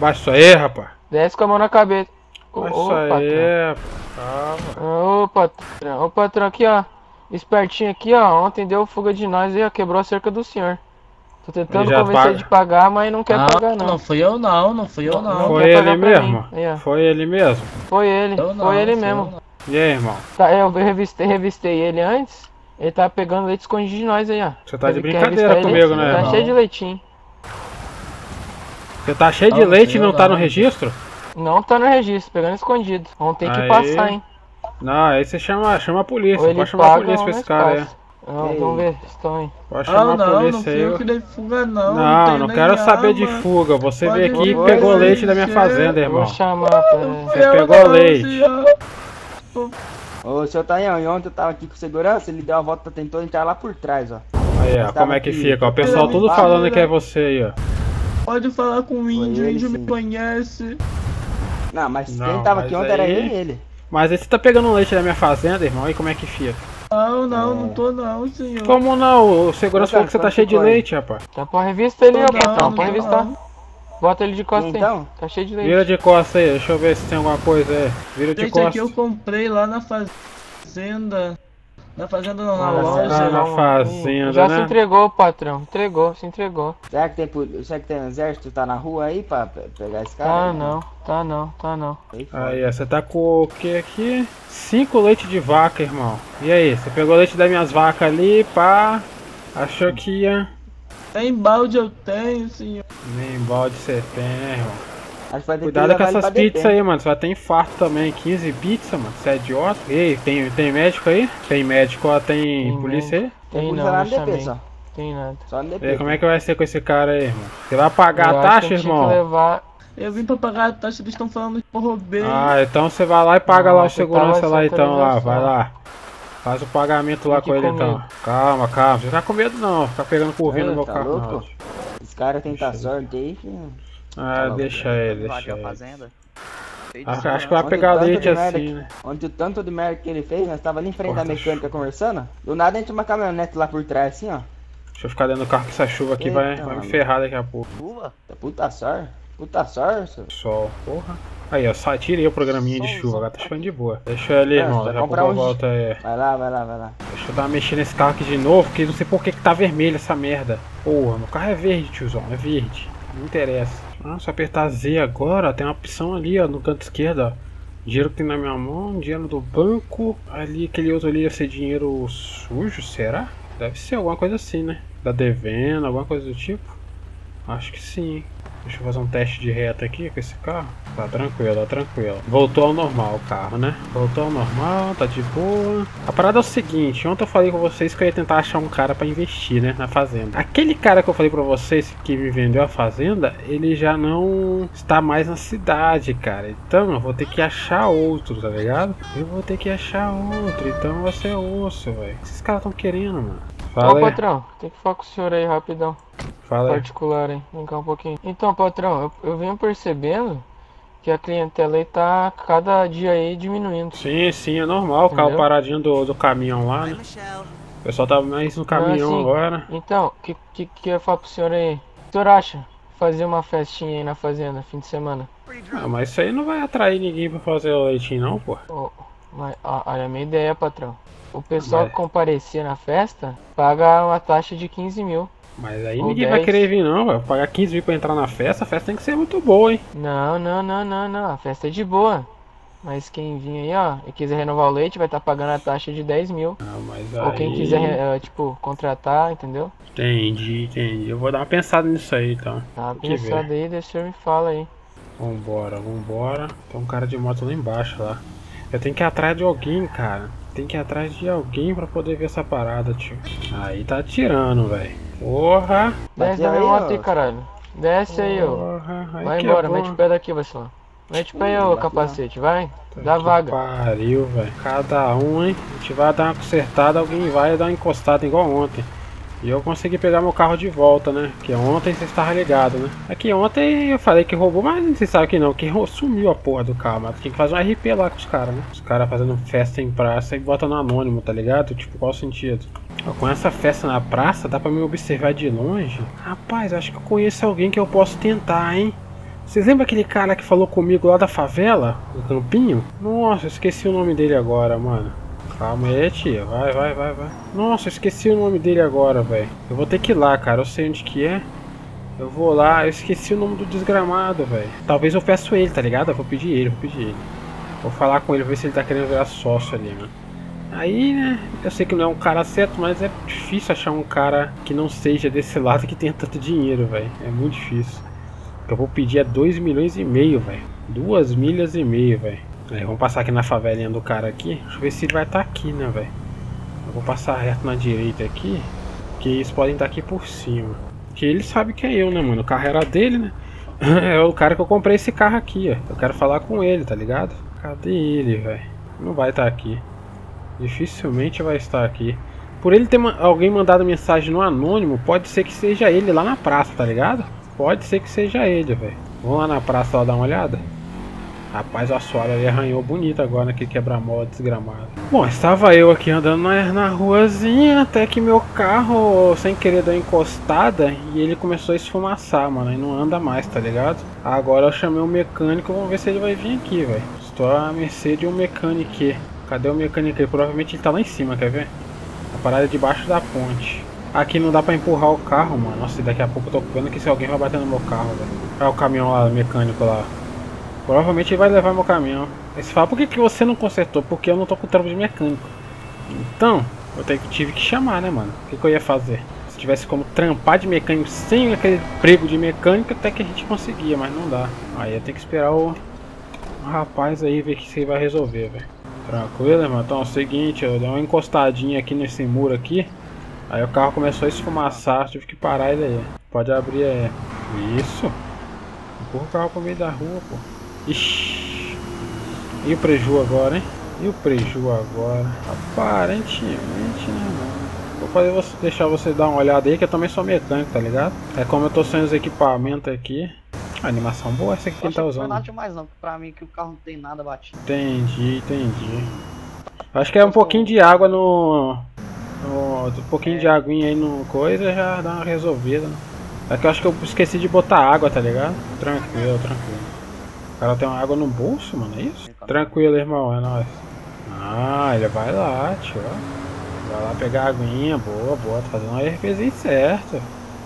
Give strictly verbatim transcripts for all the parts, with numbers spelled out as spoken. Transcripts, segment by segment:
abaixa isso aí, rapaz. Desce com a mão na cabeça. Abaixa Ô, isso aí, calma. Ô, patrão. Ô, patrão, aqui, ó. Espertinho aqui, ó. Ontem deu fuga de nós e ó, quebrou a cerca do senhor. Tô tentando já convencer paga. ele de pagar, mas não quer Não, pagar, não. não fui eu não, não fui eu não. Não Foi quer ele pagar pra mesmo? mim. Aí, ó. Foi ele mesmo? Foi ele, Eu não, foi ele fui mesmo. eu não. E aí, irmão? Tá, eu revistei, revistei ele antes. Ele tá pegando leite escondido de nós aí, ó. Você tá de Quer brincadeira revistar comigo, ele? né, Tá irmão? cheio de leitinho. Você tá cheio de Não, leite e não não tá no não. registro? Não tá no registro, pegando escondido. Vamos ter que Aí. passar, hein. Não, aí você chama, chama a polícia. Ou ele Pode chamar a paga polícia ou pra nós esse cara aí. passa. Não, vamos ver se estão aí. Pode chamar Ah, a não, não polícia fui aí. eu que dei fuga não. Não, tenho não nem quero saber de arma. fuga. Você Pode veio aqui e ir, pegou pode leite da minha ir. fazenda, Eu irmão. vou chamar, pera. Você Eu pegou não, leite. senhor. Ô, seu Taião, e ontem eu tava aqui com segurança, ele deu a volta, tentou entrar lá por trás, ó. Aí, ó, como é que fica? ó, O pessoal tudo falando que é você aí, ó. Pode falar com o índio, o ele, índio me sim. conhece. Não, mas Não, quem tava mas aqui ontem era aí- ele e ele. Mas aí você tá pegando leite da minha fazenda, irmão, e como é que fica? Não, não, É. não tô não, senhor. Como não? O segurança Ô, falou que você cara, tá cheio de quanto foi? leite, rapaz. Tá pra revista ele, ó, Não, patrão. não Pode tô revistar. não. Bota ele de costas aí. Então? Tá cheio de leite. Vira de costas aí, deixa eu ver se tem alguma coisa aí. Vira de Esse aqui eu costas. comprei lá na fazenda. Na fazenda não, na Ah, loja. tá na não. fazenda, Já né? se entregou, patrão. Entregou, se entregou. Será que tem, poli- será que tem um exército, tá na rua aí pra pe- pegar esse cara? Tá aí? não, tá não, tá não. Aí, foda. Aí, ó, você tá com o que aqui? Cinco leite de vaca, irmão. E aí, você pegou leite das minhas vacas ali, pá. Achou que ia. Nem balde eu tenho, senhor. Nem balde você tem, né, irmão? Acho que vai ter que Cuidado levar com ele essas pra D P. pizzas aí, mano. Você vai ter infarto também. quinze pizzas, mano. Você é idiota? E aí, tem, tem médico aí? Tem médico, ó, tem, Tem polícia aí? Tem polícia não, lá eu no D P chamei. só. Tem nada. Só no D E P. aí, como é que vai ser com esse cara aí, irmão? Você vai pagar Eu a acho taxa, que eu tinha irmão? que levar... Eu vim pra pagar a taxa, eles estão falando que eu roubei. Ah, então você vai lá e paga Não, lá o você segurança tava lá sem então, lá, autorização. vai lá. Faz o pagamento lá Fique com ele com então. medo. Calma, calma. Você tá com medo não, ficar pegando curvinho no É, meu tá carro. louco? não. Os caras tentam sorte aí, filho. Ah, deixa ele, deixa Invadiu a ele. fazenda. Acho, acho que vai Ontem pegar o tanto leite de merda assim, que- né? Ontem o tanto de merda que ele fez, nós tava ali em frente Porra, da tá mecânica conversando. Do nada entra uma caminhonete lá por trás, assim, ó. Deixa eu ficar dentro do carro que essa chuva aqui vai, Eita, vai me mano. ferrar daqui a pouco. Chuva? Puta sorte. Puta sorte, senhor. Sol, porra. Aí, ó, só tirei o programinha de chuva, agora tá chovendo de boa. Deixa ele, É, irmão, vai daqui a pouco comprar eu uns- volto aí. Vai lá, vai lá, vai lá. Deixa eu dar uma mexida nesse carro aqui de novo, porque não sei por que que tá vermelho essa merda. Porra, meu carro é verde, tiozão, é verde. Não interessa. Ah, se eu apertar Z agora, tem uma opção ali, ó, no canto esquerdo, ó. Dinheiro que tem na minha mão, dinheiro do banco. Ali, aquele outro ali deve ser dinheiro sujo, será? Deve ser alguma coisa assim, né? Tá devendo, alguma coisa do tipo. Acho que sim. Deixa eu fazer um teste de reta aqui com esse carro. Tá tranquilo, tá tranquilo. Voltou ao normal o carro, né? Voltou ao normal, tá de boa. A parada é o seguinte, ontem eu falei com vocês que eu ia tentar achar um cara pra investir, né? Na fazenda. Aquele cara que eu falei pra vocês que me vendeu a fazenda, ele já não está mais na cidade, cara. Então eu vou ter que achar outro, tá ligado? Eu vou ter que achar outro, então vai ser osso, velho. O que esses caras estão querendo, mano? Ô, Fala aí, patrão, tem que falar com o senhor aí rapidão. fala aí. Particular, hein? Vem cá um pouquinho. Então, patrão, eu, eu venho percebendo que a clientela aí tá cada dia aí diminuindo. Sim, sim, é normal, o carro Entendeu? paradinho do, do caminhão lá, né? O pessoal tá mais no caminhão sim. agora. Então, o que, que, que eu ia falar pro senhor aí? O que o senhor acha? Fazer uma festinha aí na fazenda, fim de semana? Ah, mas isso aí não vai atrair ninguém pra fazer o leitinho não, pô. Ô, mas, ó, olha a minha ideia, patrão. O pessoal Mas- que comparecia na festa paga uma taxa de quinze mil. Mas aí Ou ninguém vai dez. querer vir não, vai pagar quinze mil pra entrar na festa, a festa tem que ser muito boa, hein. Não, não, não, não, não. A festa é de boa. Mas quem vir aí, ó, e quiser renovar o leite, vai estar pagando a taxa de dez mil. Ah, mas Ou quem aí- quiser, eh, tipo, contratar, entendeu? Entendi, entendi. Eu vou dar uma pensada nisso aí, então. Dá uma Tem que ver. pensada aí, deixa o senhor me fala aí. Vambora, vambora. Tem um cara de moto lá embaixo, lá. Eu tenho que ir atrás de alguém, cara. Tem que ir atrás de alguém pra poder ver essa parada, tio. Aí tá atirando, velho. Porra! Desce Bateu da minha aí, moto ó. aí, caralho. Desce aí, ô. Porra! Aí Vai que embora, é bom. mete o pé daqui, vacilão. Mete o pé aí, ô bateu. capacete, vai. Dá Que vaga. Pariu, velho. Cada um, hein? A gente vai dar uma consertada, alguém vai dar uma encostada igual ontem. E eu consegui pegar meu carro de volta, né? Porque ontem vocês estavam ligados, né? Aqui ontem eu falei que roubou, mas vocês sabem que não, que rou- sumiu a porra do carro. Mas tinha que fazer um R P lá com os caras, né? Os caras fazendo festa em praça e botam no anônimo, tá ligado? Tipo, qual o sentido? Ó, com essa festa na praça, dá pra me observar de longe? Rapaz, acho que eu conheço alguém que eu posso tentar, hein? Vocês lembram aquele cara que falou comigo lá da favela? Do campinho? Nossa, eu esqueci o nome dele agora, mano. Calma aí, tia. Vai, vai, vai, vai. Nossa, eu esqueci o nome dele agora, velho. Eu vou ter que ir lá, cara. Eu sei onde que é. Eu vou lá. Eu esqueci o nome do desgramado, velho. Talvez eu peço ele, tá ligado? Eu vou pedir ele, vou pedir ele. Vou falar com ele, ver se ele tá querendo virar sócio ali, mano. Aí, né, eu sei que não é um cara certo, mas é difícil achar um cara que não seja desse lado que tenha tanto dinheiro, velho. É muito difícil. O que eu vou pedir é dois milhões e meio, velho. duas milhas e meio, velho. Aí, vamos passar aqui na favelinha do cara aqui. Deixa eu ver se ele vai estar aqui, né, velho. Eu vou passar reto na direita aqui, que eles podem estar aqui por cima. Que ele sabe que é eu, né, mano. O carro era dele, né. É o cara que eu comprei esse carro aqui, ó. Eu quero falar com ele, tá ligado? Cadê ele, velho? Não vai estar aqui. Dificilmente vai estar aqui. Por ele ter ma alguém mandado mensagem no anônimo, pode ser que seja ele lá na praça, tá ligado? Pode ser que seja ele, velho. Vamos lá na praça lá dar uma olhada? Rapaz, o assoalho ali arranhou bonito agora naquele quebra-mola desgramado. Bom, estava eu aqui andando na, na ruazinha, até que meu carro, sem querer, deu encostada e ele começou a esfumaçar, mano. E não anda mais, tá ligado? Agora eu chamei o mecânico, vamos ver se ele vai vir aqui, velho. Estou à mercê de um mecânico. Cadê o mecânico aí? Provavelmente ele tá lá em cima, quer ver? A parada é debaixo da ponte. Aqui não dá pra empurrar o carro, mano. Nossa, daqui a pouco eu tô vendo que se alguém vai bater no meu carro, velho. Olha o caminhão lá, o mecânico lá. Provavelmente ele vai levar meu caminhão. Aí você fala, por que, que você não consertou? Porque eu não tô com trampo de mecânico. Então, eu te, tive que chamar, né, mano? O que, que eu ia fazer? Se tivesse como trampar de mecânico sem aquele emprego de mecânico, até que a gente conseguia, mas não dá. Aí eu tenho que esperar o, o rapaz aí ver que você vai resolver, velho. Tranquilo, irmão? Então é o seguinte, eu dei uma encostadinha aqui nesse muro aqui. Aí o carro começou a esfumaçar, tive que parar ele aí. Pode abrir aí. Isso. Empurra o carro pro meio da rua, pô. Ixi. E o preju agora, hein? E o preju agora? Aparentemente, né, mano? Vou fazer você, deixar você dar uma olhada aí, que eu também sou mecânico, tá ligado? É como eu tô sem os equipamentos aqui. A animação boa essa aqui que ele tá usando. Não foi nada demais não, pra mim que o carro não tem nada batido. Entendi, entendi. Acho que é um pouquinho de água no... no um pouquinho é. de aguinha aí no coisa já dá uma resolvida. Né? É que eu acho que eu esqueci de botar água, tá ligado? Tranquilo, tranquilo. O cara tem uma água no bolso, mano, é isso? Tranquilo, irmão, é nóis. Ah, ele vai lá, tio. Vai lá pegar a aguinha, boa, boa. Tá fazendo um RPzinho certo.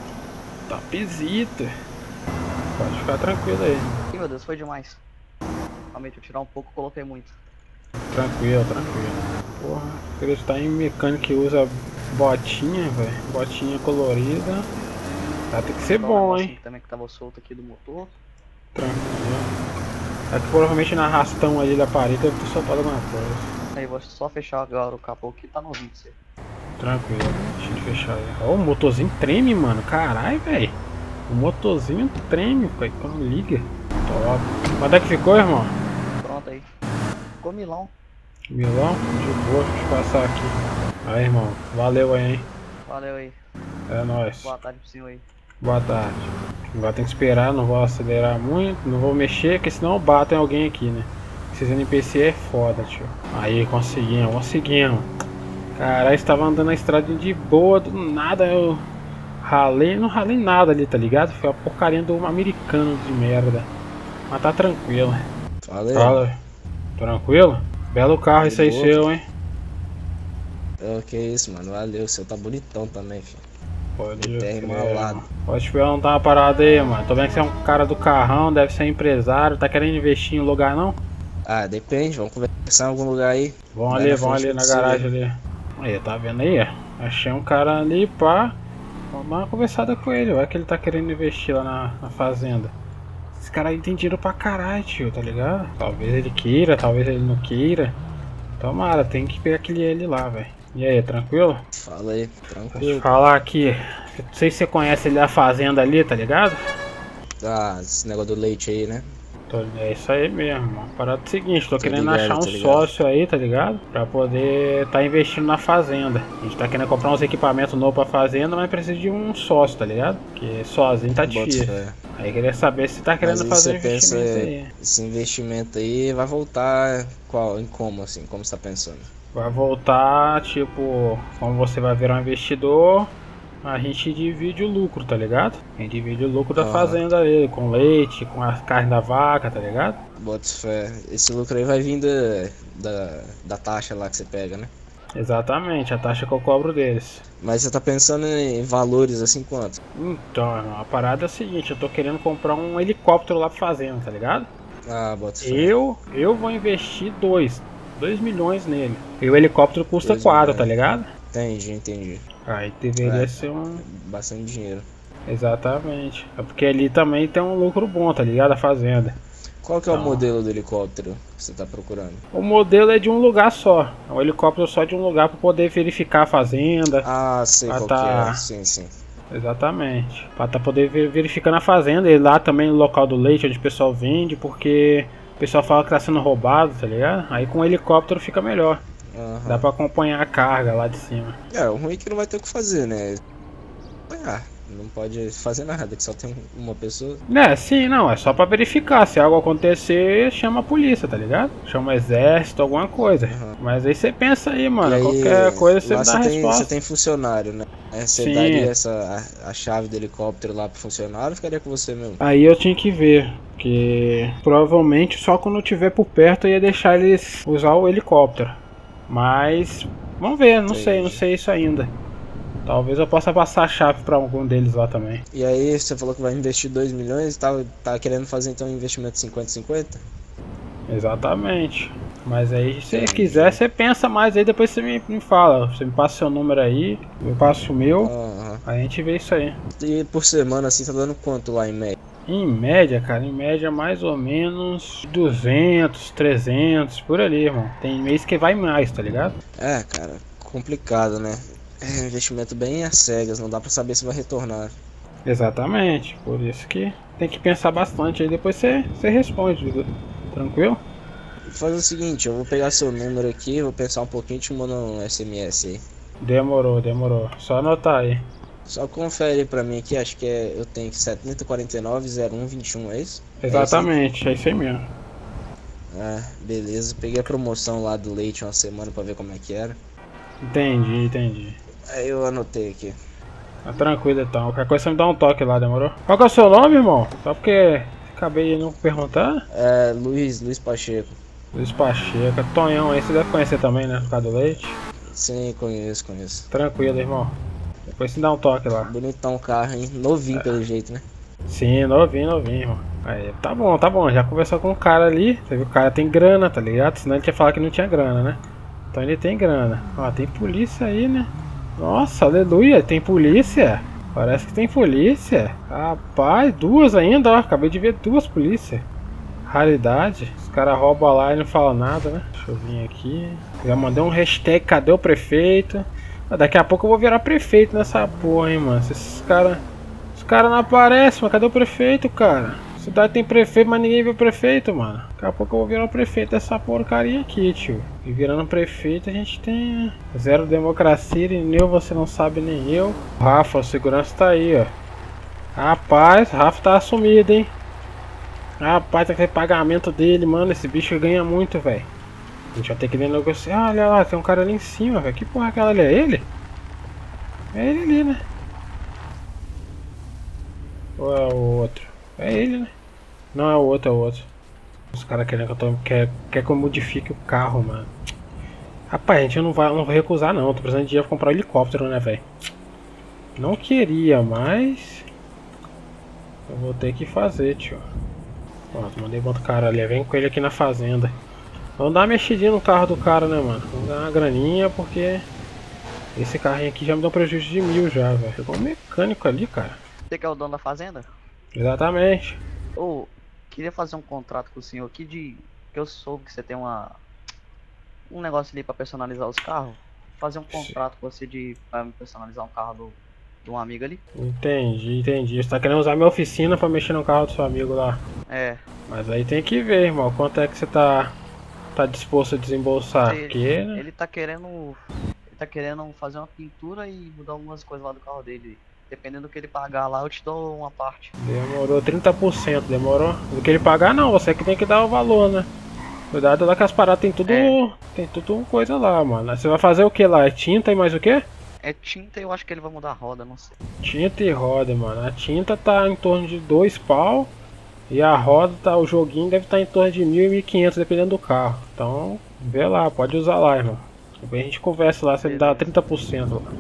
Topzito. Pode ficar tranquilo aí. Ih, meu Deus, foi demais. Realmente, eu tirar um pouco, coloquei muito. Tranquilo, tranquilo. Porra, acreditar em mecânico que usa botinha, velho. Botinha colorida. Vai ter que ser bom, hein? Também que tava solto aqui do motor. Tranquilo. É que provavelmente na arrastão ali da parede deve ter soltado alguma coisa. Aí, vou só fechar agora o capô que tá no vídeo. Tranquilo, deixa eu fechar aí. Ó, o motorzinho treme, mano. Caralho, velho. O motorzinho treme, pai, quando liga. Top. Quanto é que ficou, irmão? Pronto aí. Ficou milão. Milão? De boa, deixa eu passar aqui. Aí, irmão. Valeu aí, hein? Valeu aí. É nóis. Boa tarde pro senhor aí. Boa tarde. Agora tem que esperar, não vou acelerar muito, não vou mexer, porque senão eu bato em alguém aqui, né? Esses N P C é foda, tio. Aí, conseguimos, conseguimos. Caralho, estava andando na estrada de boa, do nada eu ralei, não ralei nada ali, tá ligado? Foi a porcaria do americano de merda. Mas tá tranquilo. Valeu. Fala. Tranquilo? Belo carro esse aí seu, hein? É, que isso, mano. Valeu. O seu tá bonitão também, filho. Pode ir malado. Pode te perguntar uma parada aí, mano. Tô vendo que você é um cara do carrão, deve ser empresário. Tá querendo investir em lugar, não? Ah, depende. Vamos conversar em algum lugar aí. Vamos ali, vamos ali na garagem ali. Aí, tá vendo aí? Achei um cara ali, pá. Vamos dar uma conversada com ele. Vai que ele tá querendo investir lá na, na fazenda. Esse cara aí tem dinheiro pra caralho, tio, tá ligado? Talvez ele queira, talvez ele não queira. Tomara, tem que pegar aquele ele lá, velho. E aí, tranquilo? Fala aí, tranquilo. Deixa eu falar aqui. Não sei se você conhece ele da fazenda ali, tá ligado? Ah, esse negócio do leite aí, né? Tô, é isso aí mesmo, mano. Parada é o seguinte, tô, tô querendo ligado, achar um sócio aí, tá ligado? Pra poder tá investindo na fazenda. A gente tá querendo comprar uns equipamentos novos pra fazenda, mas precisa de um sócio, tá ligado? Porque sozinho tá difícil. Bota, é. Aí queria saber se tá querendo mas fazer um investimento pensa, aí. Esse investimento aí vai voltar qual, em como assim? Como você tá pensando? Vai voltar, tipo, como você vai virar um investidor, a gente divide o lucro, tá ligado? A gente divide o lucro da Aham. fazenda ali, com leite, com a carne da vaca, tá ligado? Bota fé. Esse lucro aí vai vir da, da, da taxa lá que você pega, né? Exatamente, a taxa que eu cobro deles. Mas você tá pensando em valores assim quanto? Então, a parada é a seguinte, eu tô querendo comprar um helicóptero lá pra fazenda, tá ligado? Ah, bota fé. Eu, eu vou investir dois, dois milhões nele. E o helicóptero custa Dois quatro, milhões. tá ligado? Entendi, entendi. Aí deveria É. ser um... Bastante dinheiro. Exatamente. É porque ali também tem um lucro bom, tá ligado? A fazenda. Qual que é o Não. modelo do helicóptero que você tá procurando? O modelo é de um lugar só. É um helicóptero só de um lugar para poder verificar a fazenda. Ah, sei Ah, qual tá. que é. Sim, sim. Exatamente. Para tá poder ver, verificando a fazenda. E lá também no local do leite, onde o pessoal vende, porque o pessoal fala que tá sendo roubado, tá ligado? Aí com o helicóptero fica melhor. Aham. Dá pra acompanhar a carga lá de cima. É, o ruim é que não vai ter o que fazer, né? Ah, não pode fazer nada, que só tem uma pessoa. É, sim, não, é só pra verificar. Se algo acontecer, chama a polícia, tá ligado? Chama o exército, alguma coisa. Uhum. Mas aí você pensa aí, mano, E aí, qualquer coisa você lá me dá a você tem, resposta. você tem funcionário, né? É, você Sim. daria essa, a, a chave do helicóptero lá pro funcionário ou ficaria com você mesmo? Aí eu tinha que ver, porque provavelmente só quando eu estiver por perto eu ia deixar eles usar o helicóptero. Mas vamos ver, não sei, não sei isso ainda. Talvez eu possa passar a chave pra algum deles lá também. E aí, você falou que vai investir dois milhões, tá, tá querendo fazer então um investimento cinquenta cinquenta? Exatamente. Mas aí se você quiser, você pensa mais aí, depois você me, me fala. Você me passa seu número aí, eu passo o meu, Aham. aí a gente vê isso aí. E por semana assim, tá dando quanto lá em média? Em média, cara, em média mais ou menos duzentos, trezentos, por ali, irmão. Tem mês que vai mais, tá ligado? É, cara, complicado, né? É um investimento bem às cegas, não dá pra saber se vai retornar. Exatamente, por isso que tem que pensar bastante aí, depois você, você responde, Dudu. Tranquilo? Faz o seguinte, eu vou pegar seu número aqui, vou pensar um pouquinho e te mando um S M S aí. Demorou, demorou. Só anotar aí. Só confere pra mim aqui, acho que é, eu tenho setenta quarenta e nove zero um vinte e um, é isso? Exatamente, é isso aí mesmo. Ah, beleza. Peguei a promoção lá do leite uma semana pra ver como é que era. Entendi, entendi. Aí eu anotei aqui. Tá tranquilo então. Qualquer coisa você me dá um toque lá, demorou? Qual que é o seu nome, irmão? Só porque acabei de não perguntar. É, Luiz, Luiz Pacheco. Luiz Pacheco, Tonhão aí, você deve conhecer também, né? Por causa do leite. Sim, conheço, conheço. Tranquilo, irmão. Depois você dá um toque lá. Bonitão o carro, hein? Novinho pelo jeito, né? Sim, novinho, novinho, irmão. Aí, tá bom, tá bom. Já conversou com o cara ali. Você viu que o cara tem grana, tá ligado? Senão ele tinha falado que não tinha grana, né? Então ele tem grana. Ó, tem polícia aí, né? Nossa, aleluia, tem polícia. Parece que tem polícia. Rapaz, duas ainda, ó. Acabei de ver duas polícias. Raridade. Os caras roubam lá e não falam nada, né? Deixa eu vir aqui. Já mandei um hashtag, cadê o prefeito? Ah, daqui a pouco eu vou virar prefeito nessa porra, hein, mano. Se esses caras... Os caras não aparecem, mas cadê o prefeito, cara? A cidade tem prefeito, mas ninguém vê o prefeito, mano. Daqui a pouco eu vou virar o prefeito dessa porcaria aqui, tio. E virando prefeito a gente tem zero democracia, e nem eu, você não sabe nem eu. O Rafa, o segurança tá aí, ó. Rapaz, o Rafa tá assumido, hein. Rapaz, tá aquele pagamento dele, mano. Esse bicho ganha muito, velho. A gente vai ter que negociar. Ah, olha lá, tem um cara ali em cima, velho. Que porra é aquela ali? É ele? É ele ali, né? Ou é o outro? É ele, né? Não, é o outro, é o outro. Os caras querendo que eu tô, quer, quer que eu modifique o carro, mano. Rapaz, a gente não vai, não vai recusar não. Tô precisando de dinheiro pra comprar um helicóptero, né, velho? Não queria, mas... eu vou ter que fazer, tio. Pronto, mandei outro cara ali. Vem com ele aqui na fazenda. Vamos dar uma mexidinha no carro do cara, né, mano? Vamos dar uma graninha, porque... esse carrinho aqui já me deu um prejuízo de mil já, velho. Chegou um mecânico ali, cara. Você que é o dono da fazenda? Exatamente. Ô, queria fazer um contrato com o senhor aqui de... que eu soube que você tem uma... um negócio ali pra personalizar os carros. Fazer um contrato com você de... pra me personalizar um carro do... de um amigo ali. Entendi, entendi. Você tá querendo usar minha oficina pra mexer no carro do seu amigo lá. É. Mas aí tem que ver, irmão. Quanto é que você tá... tá disposto a desembolsar? Ele, Porque, né? ele tá querendo... ele tá querendo fazer uma pintura e mudar algumas coisas lá do carro dele. Dependendo do que ele pagar lá, eu te dou uma parte. Demorou trinta por cento, demorou? Do que ele pagar não, você que tem que dar o valor, né? Cuidado lá que as paradas tem tudo... É. tem tudo coisa lá, mano. Você vai fazer o que lá? É tinta e mais o que? É tinta e eu acho que ele vai mudar a roda, não sei. Tinta e roda, mano. A tinta tá em torno de dois pau. E a roda, tá, o joguinho deve estar em torno de mil e mil e quinhentos, dependendo do carro. Então, vê lá, pode usar lá, irmão. Depois a gente conversa lá, se ele dá trinta por cento lá.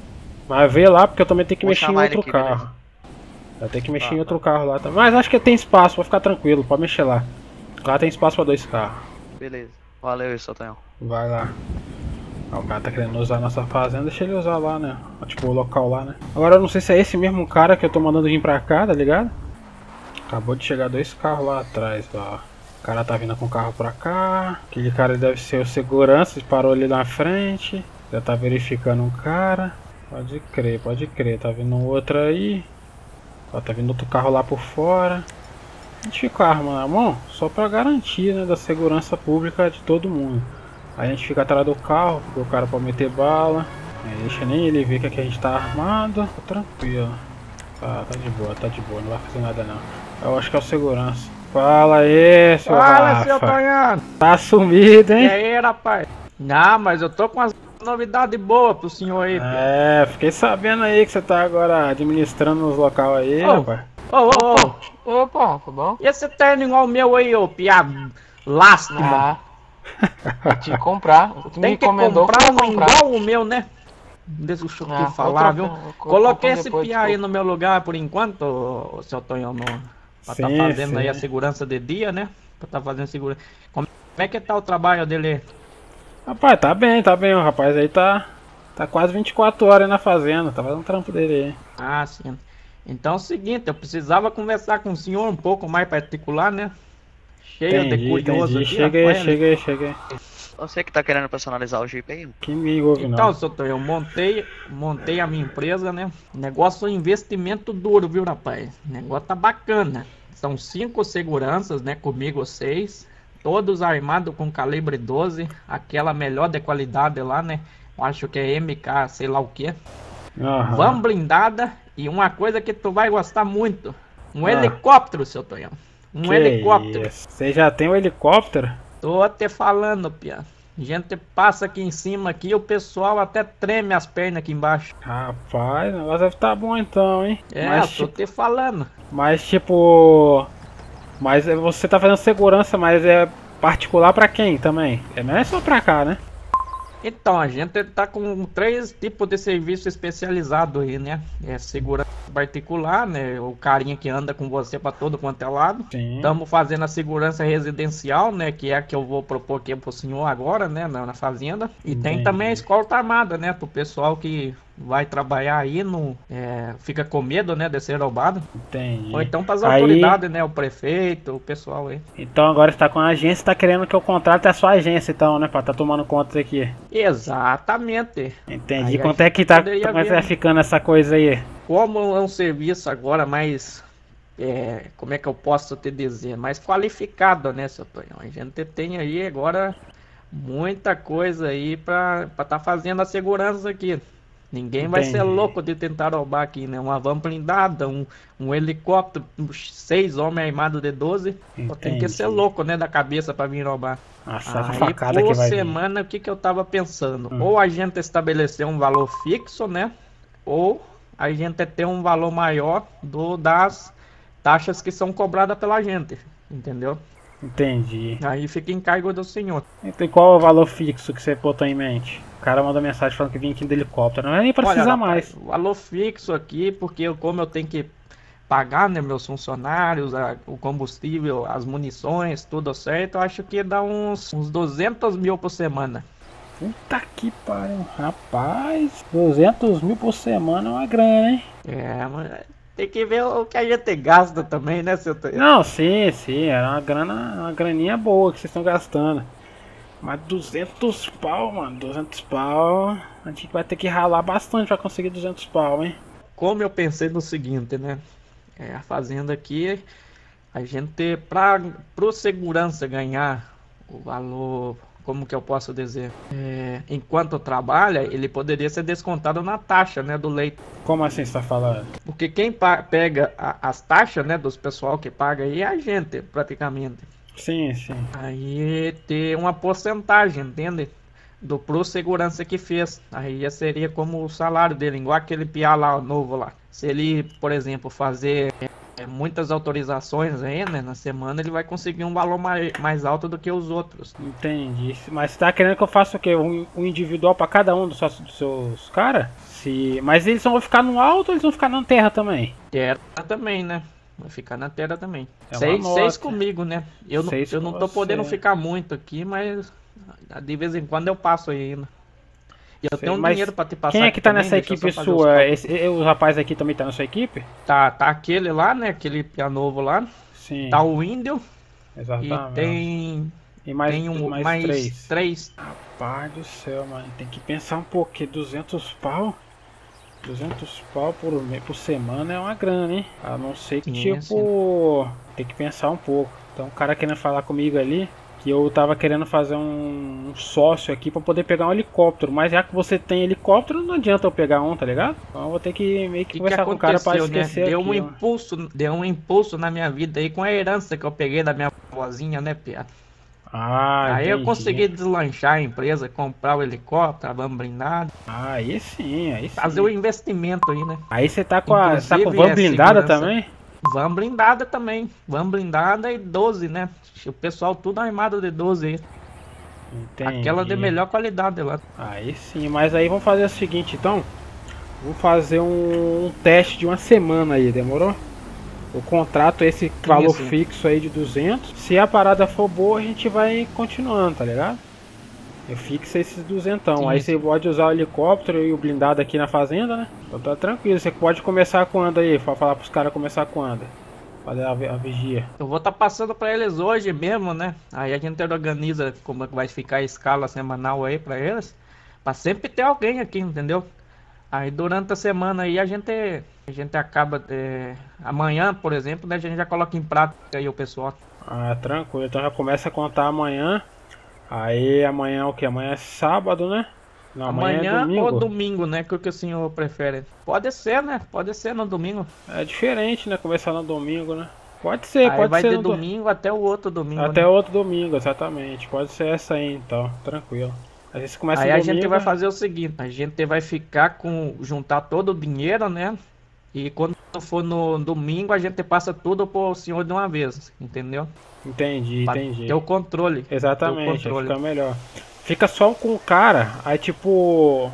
Mas vê lá, porque eu também tenho que Vou mexer em chamar ele outro aqui, carro. beleza. Eu tenho que mexer Tá, em outro tá. carro lá. Tá? Mas acho que tem espaço, vai ficar tranquilo, pode mexer lá. Lá tem espaço pra dois carros. Beleza. Valeu aí, seu Tonhão. Vai lá. Ah, o cara tá querendo usar a nossa fazenda, deixa ele usar lá, né? Tipo, o local lá, né? Agora eu não sei se é esse mesmo cara que eu tô mandando vir pra cá, tá ligado? Acabou de chegar dois carros lá atrás, ó. O cara tá vindo com o carro pra cá. Aquele cara deve ser o segurança, parou ali na frente. Já tá verificando um cara. Pode crer, pode crer. Tá vindo um outro aí. Ó, tá vindo outro carro lá por fora. A gente fica com a arma na mão só pra garantir, né, da segurança pública de todo mundo. Aí a gente fica atrás do carro, porque o cara pode meter bala. Aí deixa nem ele ver que aqui a gente tá armado. Tá tranquilo. Tá, tá de boa, tá de boa, não vai fazer nada não. Eu acho que é o segurança. Fala aí, seu Fala, Rafa. seu Tonhão. Tá sumido, E hein? aí, rapaz? Não, mas eu tô com umas novidades boas pro senhor aí. É, fiquei sabendo aí que você tá agora administrando os locais aí, Ô. rapaz. Ô, ô, ô. Opa, tá bom? E esse terno igual o meu aí, ô, piado? Lástima. Ah, eu tinha que comprar. Tu me Tem que encomendou comprar pra um comprar. igual o meu, né? Deixa eu Ah, te falar, outra- viu? eu- eu Coloquei compro esse depois, piá aí desculpa. no meu lugar por enquanto, ô, seu Tonhão, no, pra tá Sim, fazendo aí sim. a segurança de dia, né? Pra tá fazendo segurança. Como é que tá o trabalho dele? Rapaz, tá bem, tá bem, o rapaz aí tá. Tá quase vinte e quatro horas aí na fazenda, tá fazendo um trampo dele aí. Ah, sim. Então é o seguinte, eu precisava conversar com o senhor um pouco mais particular, né? Cheio de Entendi, curioso entendi. aqui, Chega aí, rapaz, né? chega aí, chega aí. Você que tá querendo personalizar o Jeep aí? Que me ouve Então, não. seu Tonhão, eu montei, montei a minha empresa, né? O negócio é um investimento duro, viu, rapaz? O negócio tá bacana. São cinco seguranças, né? Comigo seis. Todos armados com calibre doze. Aquela melhor de qualidade lá, né? Eu acho que é M K, sei lá o que. Aham. Van blindada. E uma coisa que tu vai gostar muito. Um Ah. helicóptero, seu Tonhão. Um Que helicóptero. isso? Você já tem um helicóptero? Tô até falando, pia. A gente passa aqui em cima aqui e o pessoal até treme as pernas aqui embaixo. Rapaz, o negócio deve estar bom então, hein? É, mas, tô tipo, te falando. mas tipo. Mas é- você tá fazendo segurança, mas é particular pra quem também? É, não é só pra cá, né? Então, a gente tá com três tipos de serviço especializado aí, né? É segurança particular, né? O carinha que anda com você pra todo quanto é lado. Sim. Estamos fazendo a segurança residencial, né? Que é a que eu vou propor aqui pro senhor agora, né? Na, na fazenda. E tem Entendi. também a escolta armada, né? Pro pessoal que vai trabalhar aí, não é, fica com medo, né? De ser roubado. Entendi. Ou então pras Aí- autoridades, né? O prefeito, o pessoal aí. Então agora você tá com a agência, tá querendo que eu contrate a sua agência então, né? Pra tá tomando conta aqui. Exatamente. Entendi. Aí Quanto a é que gente tá. poderia Como é que ver, tá né? ficando essa coisa aí? Como é um serviço agora mais, é, como é que eu posso te dizer, mais qualificado, né, seu Tonhão? A gente tem aí agora muita coisa aí pra estar tá fazendo a segurança aqui. Ninguém vai ser Entendi. louco de tentar roubar aqui, né? Uma van blindada, um, um helicóptero, seis homens armados de doze. Só tem que ser Entendi. louco, né, da cabeça pra vir roubar. Nossa, essa Aí, facada que por vai vir. semana, o que que eu tava pensando? Hum. Ou a gente estabelecer um valor fixo, né? Ou a gente ter um valor maior do das taxas que são cobradas pela gente, entendeu? Entendi. Aí fica em cargo do senhor. Então qual é o valor fixo que você botou em mente? O cara mandou mensagem falando que vinha aqui de helicóptero. Não é nem precisa Olha, mais. rapaz, valor fixo aqui, porque eu- como eu tenho que pagar, né, meus funcionários, a- o combustível, as munições, tudo certo, eu acho que dá uns, uns duzentos mil por semana. Puta que pariu. Rapaz, duzentos mil por semana é uma grana, hein? É, mas tem que ver o que a gente gasta também, né, seu Tonhão? Não, sim, sim. É uma grana, uma graninha boa que vocês estão gastando. Mas duzentos pau, mano. duzentos pau. A gente vai ter que ralar bastante pra conseguir duzentos pau, hein? Como eu pensei no seguinte, né? É, a fazenda aqui, a gente, pra, pro segurança ganhar o valor, como que eu posso dizer? É, enquanto trabalha, ele poderia ser descontado na taxa, né, do leite. Como assim você tá falando? Porque quem pa- pega a- as taxas, né, dos pessoal que paga aí é a gente, praticamente. Sim, sim. Aí ter uma porcentagem, entende? do pro segurança que fez. Aí já seria como o salário dele, igual aquele piá lá novo lá. Se ele, por exemplo, fazer é, muitas autorizações aí, né, na semana, ele vai conseguir um valor mais, mais alto do que os outros. Entendi. Mas você tá querendo que eu faça o quê? Um, um individual pra cada um dos, seus- dos seus caras? Se... Mas eles vão ficar no alto ou eles vão ficar na terra também? Terra também, né? Vai ficar na terra também. É uma seis, nota. seis comigo, né? Eu, não- Seis eu com não tô você. podendo ficar muito aqui, mas de vez em quando eu passo aí ainda. E eu Sei, tenho um mas dinheiro pra te passar Quem é aqui que tá também, nessa deixa eu só equipe fazer os sua? cálculos. Esse, o rapaz aqui também tá na sua equipe? Tá, tá aquele lá, né? Aquele piá novo lá. Sim. Tá o índio. Exatamente. E tem, E mais, tem um, mais, mais, três. três. Rapaz do céu, mano. Tem que pensar um pouco. Que duzentos pau? duzentos pau por, me- por semana é uma grana, hein? A não ser que, Sim, tipo... Tem que pensar um pouco. Então, o cara querendo falar comigo ali... Que eu tava querendo fazer um, um sócio aqui pra poder pegar um helicóptero. Mas já que você tem helicóptero, não adianta eu pegar um, tá ligado? Então eu vou ter que meio que O que, que conversar com o cara pra aconteceu, né? esquecer Deu aqui, um ó. impulso, deu um impulso na minha vida aí com a herança que eu peguei da minha vozinha, né, piá? Ah, Aí eu entendi. consegui deslanchar a empresa, comprar o helicóptero, a van blindada, Ah, aí sim, aí sim. fazer o investimento aí, né? Aí você tá com a, você tá com Inclusive, van é blindada segurança. também? Van blindada também, van blindada e doze, né? O pessoal tudo armado de doze aí. Entendi. Aquela de melhor qualidade lá. Aí sim, mas aí vamos fazer o seguinte então. Vou fazer um, um teste de uma semana aí, demorou? O contrato é esse valor sim. fixo aí de duzentos. Se a parada for boa, a gente vai continuando, tá ligado? Eu fixo esses duzentão. Sim, Aí sim. você pode usar o helicóptero e o blindado aqui na fazenda, né? Então tá tranquilo. Você pode começar quando aí? Pra falar pros caras começar quando? Fazer a, vi- a vigia. Eu vou estar passando pra eles hoje mesmo, né? Aí a gente organiza como é que vai ficar a escala semanal aí pra eles. Pra sempre ter alguém aqui, entendeu? Aí durante a semana aí a gente, a gente acaba... é, amanhã, por exemplo, né, a gente já coloca em prática aí o pessoal. Ah, tranquilo. Então já começa a contar amanhã. Aí amanhã é o que? Amanhã é sábado, né? Não, amanhã, Amanhã é domingo. ou domingo, né? Que o que o senhor prefere? Pode ser, né? Pode ser no domingo. É diferente, né? Começar no domingo, né? Pode ser, Aí pode vai ser de no do- domingo até o outro domingo. Até né? outro domingo, exatamente. Pode ser essa aí então, tranquilo. A gente começa Aí no a domingo. gente vai fazer o seguinte, a gente vai ficar com, juntar todo o dinheiro, né? E quando for no domingo, a gente passa tudo pro senhor de uma vez, entendeu? Entendi, Pra entendi. ter o controle. ter o Exatamente, aí controle. fica melhor. Fica só com o cara, aí tipo...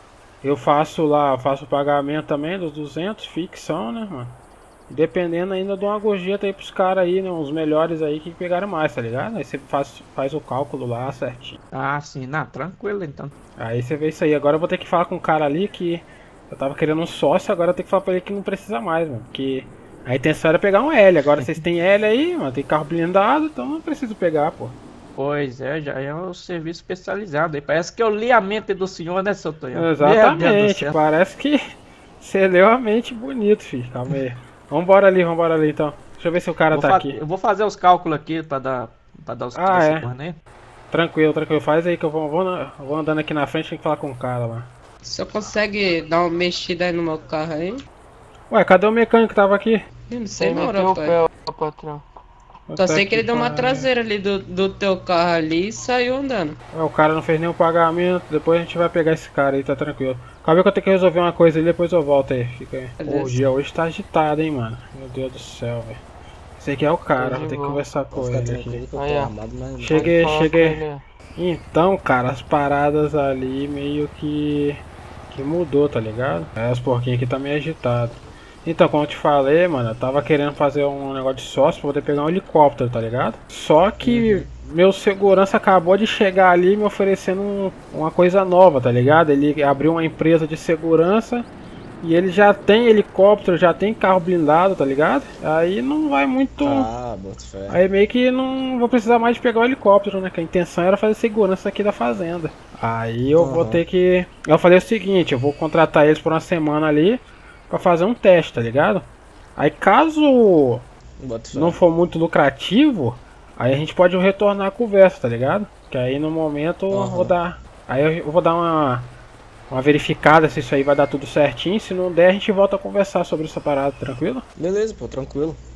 Eu faço lá, faço o pagamento também dos duzentos, ficção, né, mano? Dependendo ainda de uma gorjeta aí pros caras aí, né? Uns melhores aí que pegaram mais, tá ligado? Aí você faz, faz o cálculo lá certinho. Ah, sim, não, tranquilo então. Aí você vê isso aí. Agora eu vou ter que falar com o cara ali que eu tava querendo um sócio, agora eu tenho que falar pra ele que não precisa mais, mano. Porque a intenção era pegar um L. Agora vocês têm L aí, mano. Tem carro blindado, então não preciso pegar, pô. Pois é, já é um serviço especializado. aí. Parece que eu li a mente do senhor, né, seu Tonhão? Meu Deus do Exatamente. céu. Parece que você leu a mente bonito, filho. Calma aí. Vambora ali, vambora ali então. Deixa eu ver se o cara Vou tá fa- aqui. Eu vou fazer os cálculos aqui pra dar, pra dar os Ah, três é. segundos, né? Tranquilo, tranquilo. Faz aí que eu vou, vou, na- vou andando aqui na frente, tem que falar com o cara lá. Você consegue dar uma mexida aí no meu carro aí? Ué, cadê o mecânico que tava aqui? Eu não sei Ele não, meteu o rapaz. pé, ó, patrão. Só sei Puta que ele deu uma pariu. traseira ali do, do teu carro ali e saiu andando. Ué, o cara não fez nenhum pagamento, depois a gente vai pegar esse cara aí, tá tranquilo. Calma aí que eu tenho que resolver uma coisa ali, depois eu volto aí. Fica aí. Pô, o Beleza. dia hoje tá agitado, hein, mano. Meu Deus do céu, velho. Esse aqui é o cara, Tô vou de ter que boa. conversar com Pode ficar ele aqui. tranquilo que eu Aí, tô ó. armado, mas... Cheguei, Pode falar cheguei. com ele, ó. Então, cara, as paradas ali meio que que mudou, tá ligado? É, os porquinhos aqui tá meio agitado. Então, como eu te falei, mano, eu tava querendo fazer um negócio de sócio pra poder pegar um helicóptero, tá ligado? Só que meu segurança acabou de chegar ali me oferecendo um- uma coisa nova, tá ligado? Ele abriu uma empresa de segurança e ele já tem helicóptero, já tem carro blindado, tá ligado? Aí não vai muito... Ah, boto fé. Aí meio que não vou precisar mais de pegar o helicóptero, né? Que a intenção era fazer segurança aqui da fazenda. Aí eu vou Uhum. ter que... Eu falei o seguinte, eu vou contratar eles por uma semana ali pra fazer um teste, tá ligado? Aí caso Boto fé. não for muito lucrativo, aí a gente pode retornar a conversa, tá ligado? Que aí no momento eu Uhum. vou dar... Aí eu vou dar uma... Uma verificada se isso aí vai dar tudo certinho. Se não der, a gente volta a conversar sobre essa parada, tranquilo? Beleza, pô, tranquilo.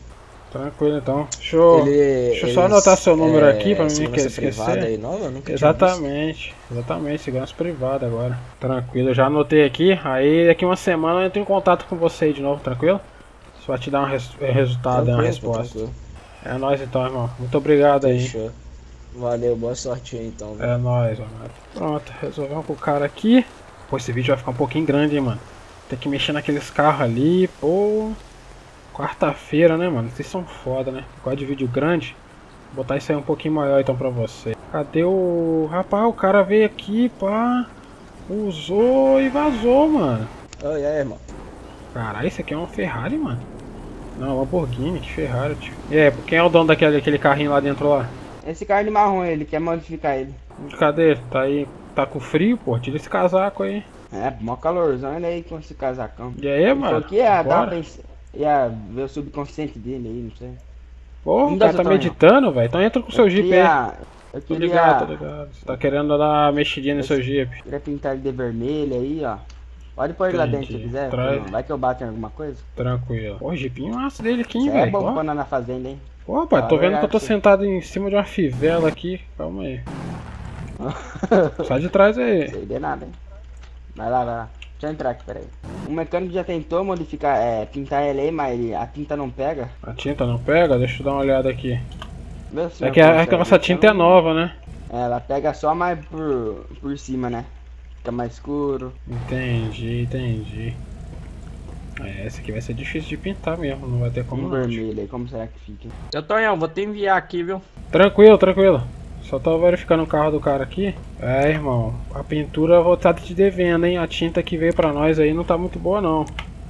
Tranquilo então. Deixa eu, Ele, deixa eu só eles, anotar seu número é, aqui pra mim segurança esquecer. privada aí nova? Eu nunca tinha Exatamente, exatamente, segurança privada agora. Tranquilo, eu já anotei aqui. Aí daqui uma semana eu entro em contato com você aí de novo, tranquilo? Só te dar um res resultado, Tranquilo, uma pô, resposta. tranquilo. É nóis então, irmão. Muito obrigado aí. Fechou. Valeu, boa sorte aí então. É nóis, mano. Pronto, resolvemos com o cara aqui. Pô, esse vídeo vai ficar um pouquinho grande, hein, mano. Tem que mexer naqueles carros ali, pô. Quarta-feira, né, mano? Vocês são foda, né? Por causa de vídeo grande. Vou botar isso aí um pouquinho maior então pra você. Cadê o... Rapaz, o cara veio aqui, pá. Usou e vazou, mano. Oi, aí, irmão. Caralho, isso aqui é uma Ferrari, mano. Não, Lamborghini, que Ferrari, tio. E aí, quem é o dono daquele, daquele carrinho lá dentro lá? Esse carro de marrom, ele quer modificar ele. Cadê? Tá aí, tá com frio, pô? Tira esse casaco aí. É, mó calorzão ele aí com esse casacão. E aí, mano? Falou que ia, dar Bora. pra, ia ver o subconsciente dele aí, não sei. Pô, Não o dá cara tá seu tamanho. meditando, velho. Então entra com o seu Eu Jeep aí. queria, eu Tô queria, ligado, tô ligado. Você tá querendo dar uma mexidinha no seu Jeep. queria pintar ele de vermelho aí, ó. Pode pôr ele lá dentro se Entendi. quiser. Traz. Vai que eu bato em alguma coisa. Tranquilo. Pô, o Jeepinho massa dele aqui, Isso hein, é velho. bom Ó. pra andar na fazenda, hein. Pô, rapaz, tô Fala a vendo que eu tô verdade, sentado em cima de uma fivela aqui. Calma aí. Sai de trás aí. Sei de nada, hein. Vai lá, vai lá. Deixa eu entrar aqui, peraí. O mecânico já tentou modificar, é, pintar ele aí, mas ele- a tinta não pega. A tinta não pega? Deixa eu dar uma olhada aqui. Vê se É não que a, é consegue. que a nossa tinta é nova, né? É, ela pega só mais por, por cima, né? Fica mais escuro. Entendi, entendi. É, esse aqui vai ser difícil de pintar mesmo, não vai ter como Um não. vermelho aí, como será que fica? Seu Tonhão, vou te enviar aqui, viu? Tranquilo, tranquilo. Só tô verificando o carro do cara aqui. É, irmão, a pintura eu vou estar te devendo, hein? A tinta que veio pra nós aí não tá muito boa, não.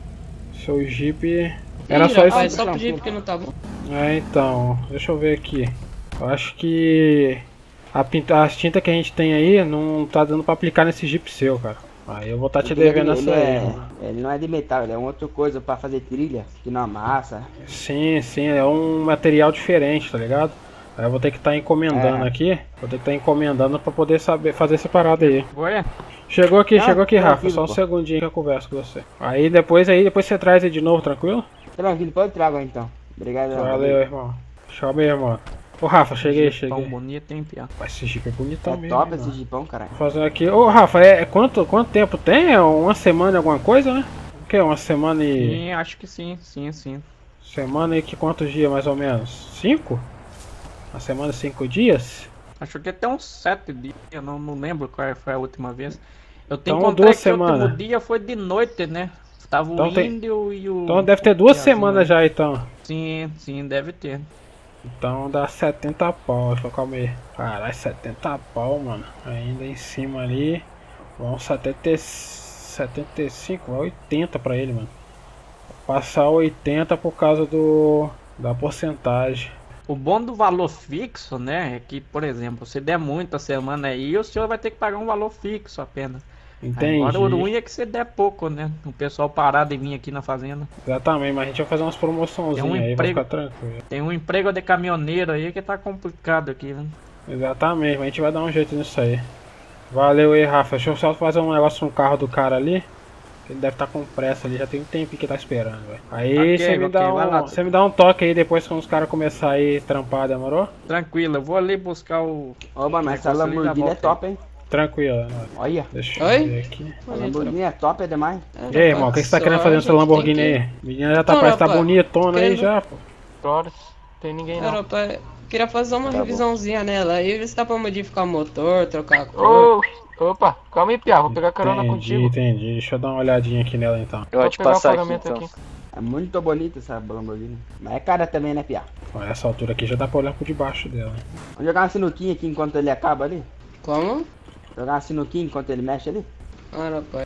Seu Jeep... Era Ih, só isso... rapaz, só pedir porque não tá bom. É, então, deixa eu ver aqui. Eu acho que a pinta, as tintas que a gente tem aí não tá dando pra aplicar nesse Jeep seu, cara. Aí eu vou estar te Ele- ele- devendo ele essa aí, é, mano. ele não é de metal, ele é uma outra coisa pra fazer trilha, que não amassa. Sim, sim, é um material diferente, tá ligado? Aí eu vou ter que estar encomendando É. aqui. Vou ter que estar encomendando pra poder saber fazer essa parada aí. Foi? Chegou aqui, Ah, chegou aqui, Rafa. tranquilo, Só um pô. segundinho que eu converso com você. Aí depois aí, depois você traz aí de novo, tranquilo? Tranquilo, pode tragar então. Obrigado. Valeu, irmão. Tchau mesmo, mano. Ô Rafa, cheguei, Tão cheguei. bonito, hein, Pia? Mas esse Jeep é bonitão É mesmo. top hein, esse mano. jipão, caralho. Vou fazer aqui. Ô Rafa, é, é quanto, quanto tempo tem? É uma semana e alguma coisa, né? O que? Uma semana e. Sim, acho que sim, sim, sim. Semana e que quantos dias mais ou menos? Cinco? Uma semana e cinco dias? Acho que até uns sete dias, eu não, não lembro qual foi a última vez. Eu te Então, encontrei duas que o semanas. último dia foi de noite, né? Tava Então o tem- índio e o... Então deve ter duas Piazinho, semanas né? já então. Sim, sim, deve ter. Então dá setenta pau. Deixa eu calma aí. Caralho, setenta pau, mano. Ainda em cima ali. Vão setenta, setenta e cinco, vai oitenta pra ele, mano. Vou passar oitenta por causa do da porcentagem. O bom do valor fixo, né, é que, por exemplo, se der muita semana aí, o senhor vai ter que pagar um valor fixo apenas. Entendi. Agora o ruim é que se der pouco, né? O pessoal parar de vir aqui na fazenda. Exatamente, mas a gente vai fazer umas promoçãozinhas Tem um aí, vai emprego. ficar tranquilo. Tem um emprego de caminhoneiro aí que tá complicado aqui, né? Exatamente, mas a gente vai dar um jeito nisso aí. Valeu aí, Rafa. Deixa eu só fazer um negócio no carro do cara ali. Ele deve estar com pressa ali, já tem um tempinho que tá esperando, velho. Aí Ok, você me, ok, dá vai lá. um, você me dá um toque aí depois quando os caras começarem a trampar, demorou? Tranquilo, eu vou ali buscar o... Ô, mano, mas essa Negócio ali da Lamborghini é volta top, hein? Tranquilo. né? Olha, Deixa eu Oi? ver aqui. a Lamborghini é top, é demais. E aí, irmão, o que você tá querendo fazer nessa Lamborghini aí? Menina já tá, Não, parece que tá rapaz, bonitona aí querendo- já, pô. Horas. Tem ninguém não. Europa, queria fazer uma Tá bom. revisãozinha nela. Aí ver se dá pra modificar o motor, trocar a cor. Ô, opa, calma aí, Pia, vou pegar carona Entendi, contigo. entendi. Deixa eu dar uma olhadinha aqui nela então. Eu vou te pegar o passar aqui, pagamento então. aqui. É muito bonita essa Lamborghini. Mas é cara também, né, Pia? Ó, essa altura aqui já dá pra olhar por debaixo dela. Vamos jogar uma sinuquinha aqui enquanto ele acaba ali? Como? Jogar uma sinuquinha enquanto ele mexe ali? Ah, rapaz.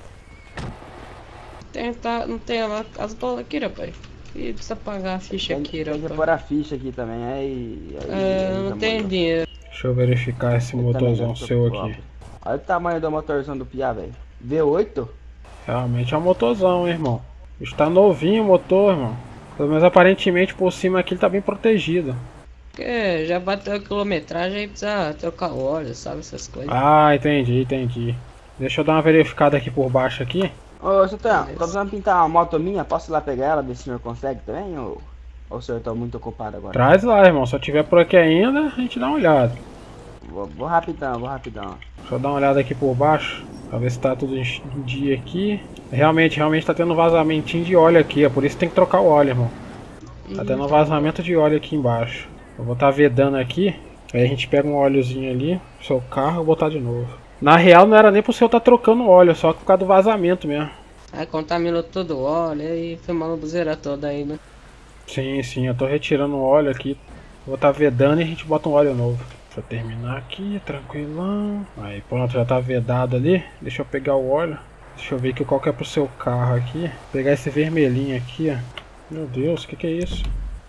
Tem, tá, não tem lá as bolas aqui, rapaz. E precisa pagar a ficha Tem, aqui, tem que rapaz. pôr a ficha aqui também, aí... aí É, aí não já tem muda. dinheiro. Deixa eu verificar esse Eu também motorzão não sou seu pobre. aqui. Olha o tamanho do motorzão do Pia, velho. V oito? Realmente é um motorzão, hein, irmão. Está novinho o motor, irmão. Pelo menos aparentemente por cima aqui ele tá bem protegido. Porque já bateu a quilometragem aí precisa trocar o óleo, sabe? Essas coisas. Ah, entendi, entendi. Deixa eu dar uma verificada aqui por baixo aqui. Ô, Sultão, tô precisando pintar uma moto minha, posso ir lá pegar ela, ver se o senhor consegue também? Ou... Ou o senhor tá muito ocupado agora? Traz lá, irmão. Se eu tiver por aqui ainda, a gente dá uma olhada. Vou, vou rapidão, vou rapidão. Deixa eu dar uma olhada aqui por baixo. Pra ver se tá tudo em dia aqui. Realmente, realmente tá tendo um vazamentinho de óleo aqui. É por isso que tem que trocar o óleo, irmão. Tá tendo um vazamento de óleo aqui embaixo. Eu vou estar tá vedando aqui. Aí a gente pega um óleozinho ali pro seu carro e botar de novo. Na real não era nem pro senhor tá trocando óleo, só por causa do vazamento mesmo. Aí contaminou todo o óleo e foi uma buzeira toda aí, né? Sim, sim, eu tô retirando o óleo aqui. Vou estar tá vedando e a gente bota um óleo novo. Deixa eu terminar aqui, tranquilão. Aí pronto, já tá vedado ali. Deixa eu pegar o óleo. Deixa eu ver aqui qual que é pro seu carro aqui. Vou pegar esse vermelhinho aqui, ó. Meu Deus, o que que é isso?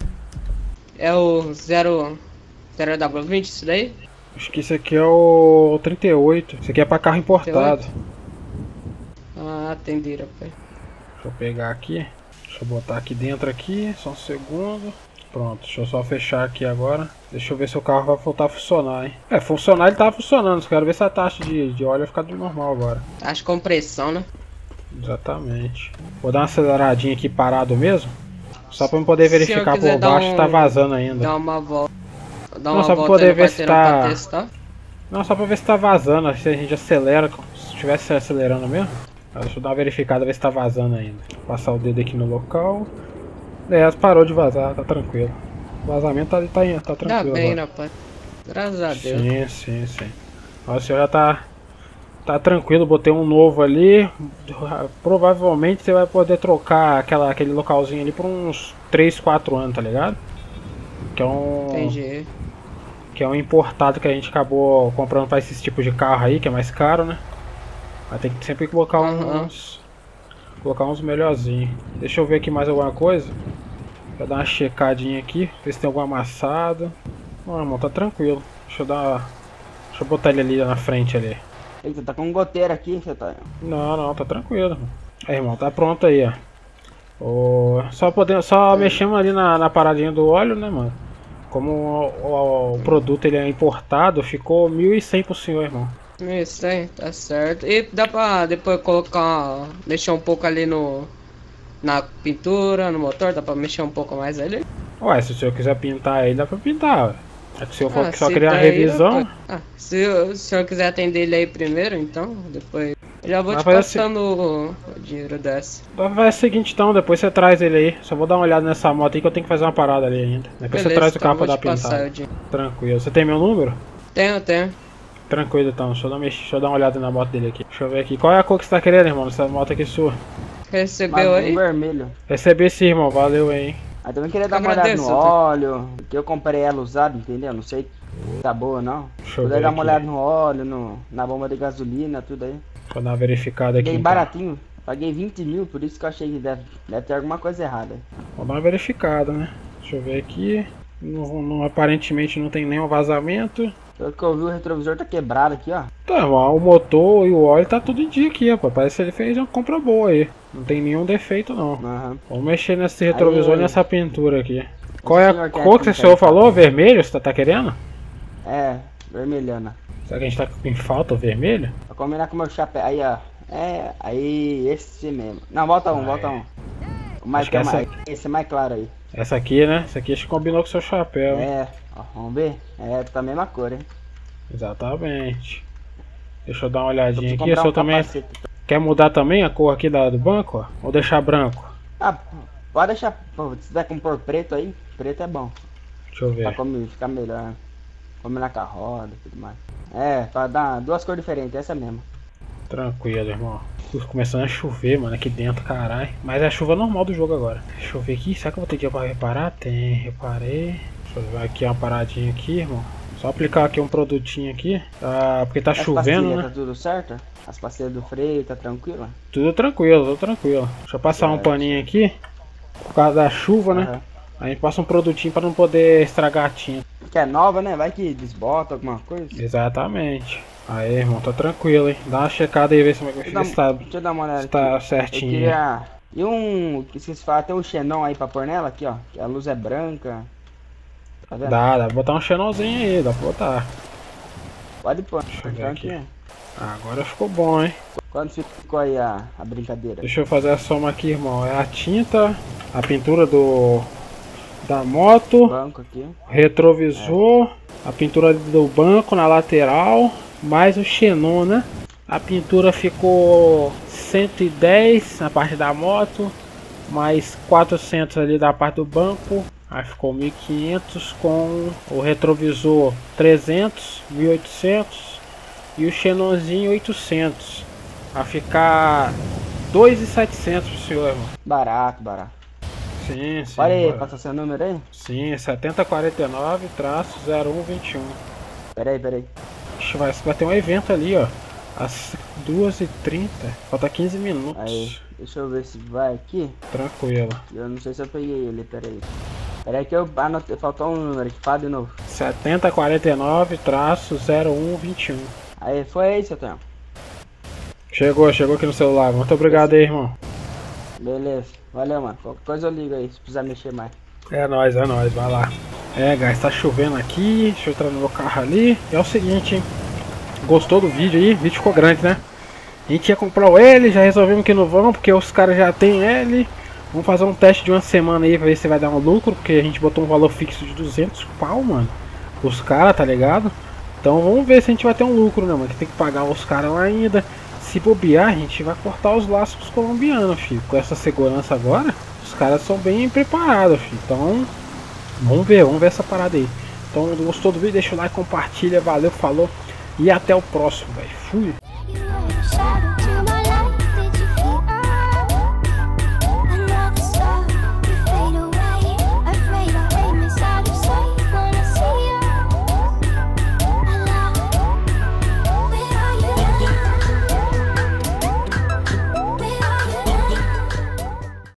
É o zero W vinte isso daí? Acho que esse aqui é o trinta e oito. Esse aqui é pra carro importado. Ah, entendi, rapaz. Deixa eu pegar aqui. Deixa eu botar aqui dentro aqui. Só um segundo. Pronto, deixa eu só fechar aqui agora. Deixa eu ver se o carro vai voltar a funcionar, hein? É, funcionar ele tava funcionando. Quero ver se a taxa de, de óleo vai ficar do normal agora. Taxa de compressão, né? Exatamente. Vou dar uma aceleradinha aqui parado mesmo. Só pra eu poder verificar por baixo se um, tá vazando ainda. Dar uma volta. Dar Não, uma só pra volta poder ver se tá... pra testar. Não, só pra ver se tá vazando. Se a gente acelera. Se estivesse acelerando mesmo. Deixa eu dar uma verificada, ver se tá vazando ainda. Passar o dedo aqui no local. É, parou de vazar, tá tranquilo. O vazamento tá, tá, tá tranquilo. Tá bem, agora. rapaz. Graças a Deus. Sim, sim, sim. Ó, o senhor já tá, tá tranquilo, botei um novo ali. Provavelmente você vai poder trocar aquela, aquele localzinho ali por uns três, quatro anos, tá ligado? Que é um. Entendi. Que é um importado que a gente acabou comprando pra esses tipos de carro aí, que é mais caro, né? Vai ter que sempre colocar Uhum. uns. Colocar uns melhorzinhos. Deixa eu ver aqui mais alguma coisa. Vou dar uma checadinha aqui, ver se tem algum amassado. Não, irmão, tá tranquilo. Deixa eu dar. Deixa eu botar ele ali na frente ali. Eita, tá com um goteiro aqui, você tá. Não, não, tá tranquilo, irmão. Aí, irmão, tá pronto aí, ó. O... Só, podemos, só mexemos ali na, na paradinha do óleo, né, mano? Como o, o, o produto ele é importado, ficou mil e cem pro senhor, irmão. Isso aí, tá certo. E dá pra depois colocar, mexer um pouco ali no na pintura, no motor, dá pra mexer um pouco mais ali? Ué, se o senhor quiser pintar ele, dá pra pintar, ué. É que se eu for Ah, só se criar a daí, revisão. eu- Ah, se o senhor quiser atender ele aí primeiro, então, depois eu já vou Mas te vai assim- passando o, o dinheiro dessa. Vai ser o seguinte então, depois você traz ele aí. Só vou dar uma olhada nessa moto aí que eu tenho que fazer uma parada ali ainda. Depois você Beleza, traz o então carro pra eu vou dar te passar pintada. o dinheiro. Tranquilo. Você tem meu número? Tenho, tenho. Tranquilo então, deixa eu, dar uma, deixa eu dar uma olhada na moto dele aqui. Deixa eu ver aqui. Qual é a cor que você tá querendo, irmão? Essa moto aqui sua. Recebeu Mas aí? um vermelho. Recebi sim, irmão. Valeu aí, hein? Aí também queria dar Eu uma olhada agradeço, no tá? óleo, que eu comprei ela usada, entendeu? Não sei se tá boa não. Deixa eu Puder ver dar uma aqui. olhada no óleo, no, na bomba de gasolina, tudo aí. Vou dar uma verificada aqui. Paguei Então. baratinho, paguei vinte mil, por isso que eu achei que deve, deve ter alguma coisa errada. Vou dar uma verificada, né? Deixa eu ver aqui. Não, não- aparentemente não tem nenhum vazamento. Pelo que eu vi, o retrovisor tá quebrado aqui, ó. Tá, irmão, o motor e o óleo tá tudo em dia aqui, rapaz. Parece que ele fez uma compra boa aí. Não tem nenhum defeito, não. Aham. Vamos mexer nesse retrovisor e Aí. nessa pintura aqui. Qual é a senhor quer cor que o pintar senhor isso? falou? Vermelho? Você tá, tá querendo? É, vermelhona. Será que a gente tá com falta o vermelho? Pra combinar com o meu chapéu. Aí, ó. É, aí esse mesmo. Não, volta um, Aí. volta um. O mais Acho que é essa- mais, esse é mais claro aí. Essa aqui, né? Essa aqui acho que combinou com o seu chapéu. hein? É, ó, vamos ver? É, tá a mesma cor, hein? Exatamente. Deixa eu dar uma Eu olhadinha preciso aqui. O comprar senhor um também capacete. quer mudar também a cor aqui da, do banco? Ó? Ou deixar branco? Ah, pode deixar. Pô, se der com pôr preto aí, preto é bom. Deixa eu Pra ver. comer, ficar melhor. Combinar com a roda e tudo mais. É, pra dar duas cores diferentes, essa mesmo. Tranquilo, irmão. Ui, começando a chover, mano, aqui dentro, caralho. Mas é a chuva normal do jogo agora. Deixa eu ver aqui. Será que eu vou ter dia pra reparar? Tem, reparei. Deixa eu ver aqui uma paradinha aqui, irmão. Só aplicar aqui um produtinho aqui. Ah, porque tá As chovendo, pastilhas, né? tá tudo certo? As pastilhas do freio, tá tranquilo? Tudo tranquilo, tudo tranquilo. Deixa eu passar um Certo. paninho aqui. Por causa da chuva, né? Aham. A gente passa um produtinho pra não poder estragar a tinta. Que é nova, né? Vai que desbota alguma coisa. Exatamente. Aí, irmão, tá tranquilo, hein? Dá uma checada aí, ver se, Deixa eu, dar, se tá, deixa eu dar uma olhada se tá aqui. Eu certinho. queria... E um... Esqueci de falar, tem um xenon aí pra pôr nela aqui, ó. Que a luz é branca. Tá vendo? Dá, dá pra botar um xenolzinho aí, dá pra botar. Pode pôr. Deixa eu ver Então aqui. aqui. Ah, agora ficou bom, hein? Quando ficou aí a, a brincadeira? Deixa eu fazer a soma aqui, irmão. É a tinta, a pintura do da moto, Banco aqui. retrovisor, a pintura do banco na lateral, mais o xenon, né? A pintura ficou cento e dez na parte da moto, mais quatrocentos ali da parte do banco. Aí ficou mil e quinhentos com o retrovisor trezentos, mil e oitocentos e o xenonzinho oitocentos. Vai ficar dois mil e setecentos pro senhor, irmão. Barato, barato. Sim, sim. Olha aí, bora. passa seu número aí? Sim, setenta quarenta e nove traço zero um vinte e um. Pera aí, pera aí. Ixi, vai, vai ter um evento ali, ó. Às duas e trinta. Falta quinze minutos. Aí, deixa eu ver se vai aqui. Tranquilo. Eu não sei se eu peguei ele, pera aí. Pera aí que eu anotei, faltou um número aqui, fala de novo. setenta quarenta e nove traço zero um vinte e um. Aí, foi aí, seu tempo. Chegou, chegou aqui no celular. Muito obrigado aí, irmão. Beleza, valeu, mano. Qualquer coisa eu ligo aí, se precisar mexer mais. É nóis, é nóis, vai lá. É, guys, tá chovendo aqui. Deixa eu entrar no meu carro ali. É o seguinte, hein. Gostou do vídeo aí? O vídeo ficou grande, né? A gente ia comprar o L, já resolvemos que não vão, porque os caras já tem L. Vamos fazer um teste de uma semana aí pra ver se vai dar um lucro, porque a gente botou um valor fixo de duzentos pau, mano. Os caras, tá ligado? Então vamos ver se a gente vai ter um lucro, né, mano? Que tem que pagar os caras lá ainda. Se bobear, a gente vai cortar os laços pros colombianos, filho. Com essa segurança agora, os caras são bem preparados, filho. Então, vamos ver, vamos ver essa parada aí. Então, gostou do vídeo? Deixa o like, compartilha, valeu, falou. E até o próximo, velho. Fui!